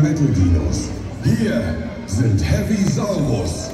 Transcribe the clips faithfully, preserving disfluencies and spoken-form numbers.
Metal Dinos. Hier sind Heavy Saurus.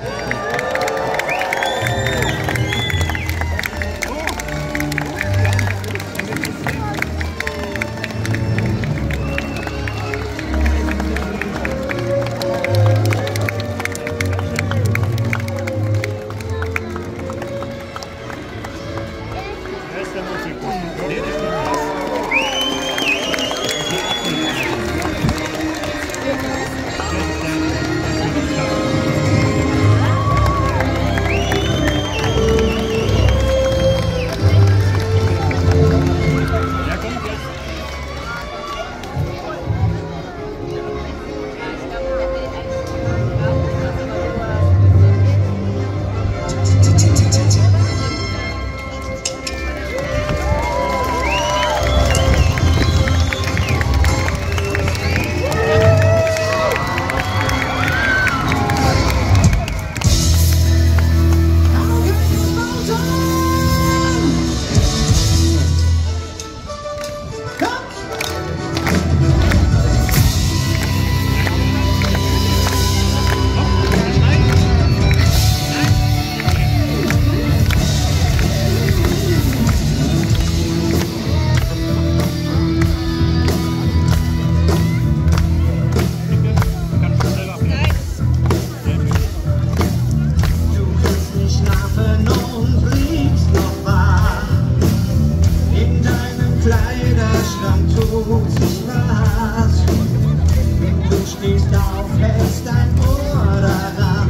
Kleiderschrank tut sich was. Du stehst auf, hältst dein Ohr daran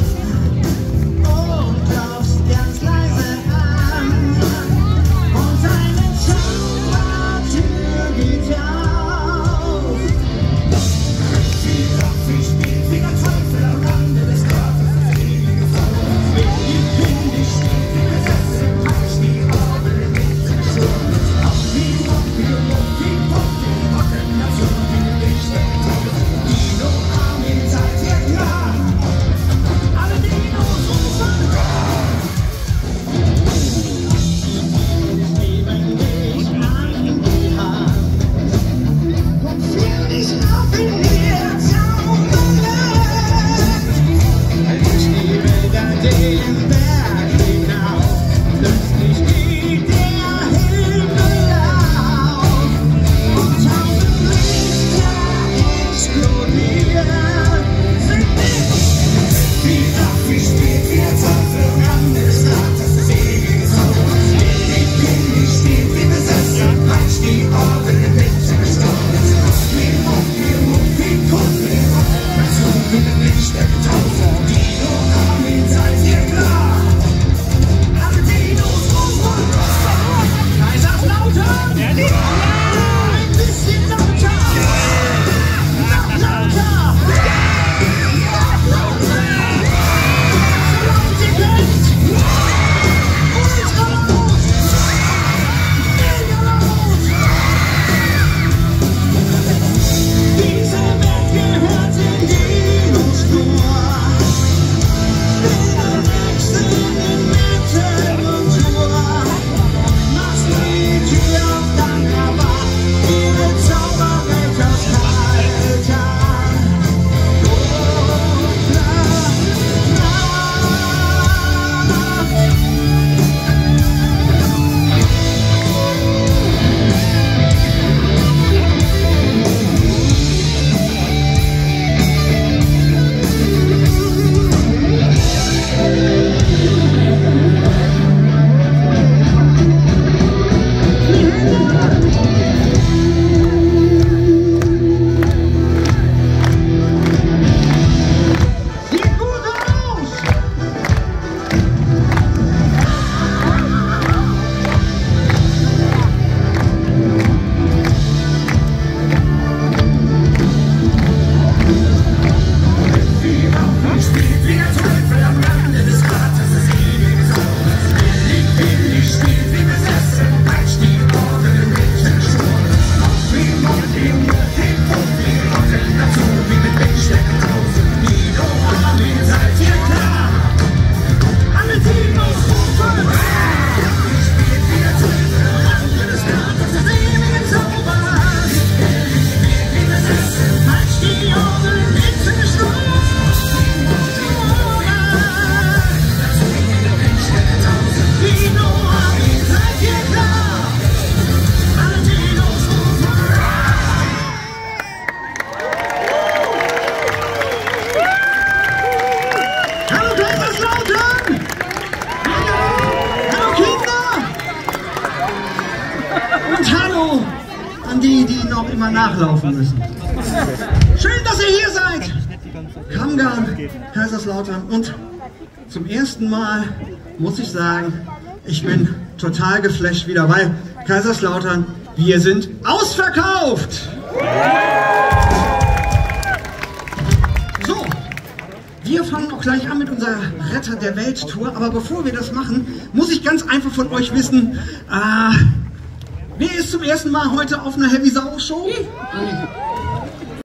und klopfst ganz leise an. Und deine Zaubertür geht auf. Sie lacht, sie spielt wie der Teufel am Rande des Körpers. Wenn die Kinder steht, die Gesetze im Hals, die Orgel mit der Schuld. Auf die Mucki, Mucki, Mucki, Mucki, das sind die Lichter. Dino Armin, seid ihr klar? nachlaufen müssen. Schön, dass ihr hier seid. Kamgarn, Kaiserslautern, und zum ersten Mal muss ich sagen, ich bin total geflasht wieder, weil Kaiserslautern, wir sind ausverkauft. So, wir fangen auch gleich an mit unserer Retter der Welt Tour, aber bevor wir das machen, muss ich ganz einfach von euch wissen, äh, wer ist zum ersten Mal heute auf einer Heavy Sau Show?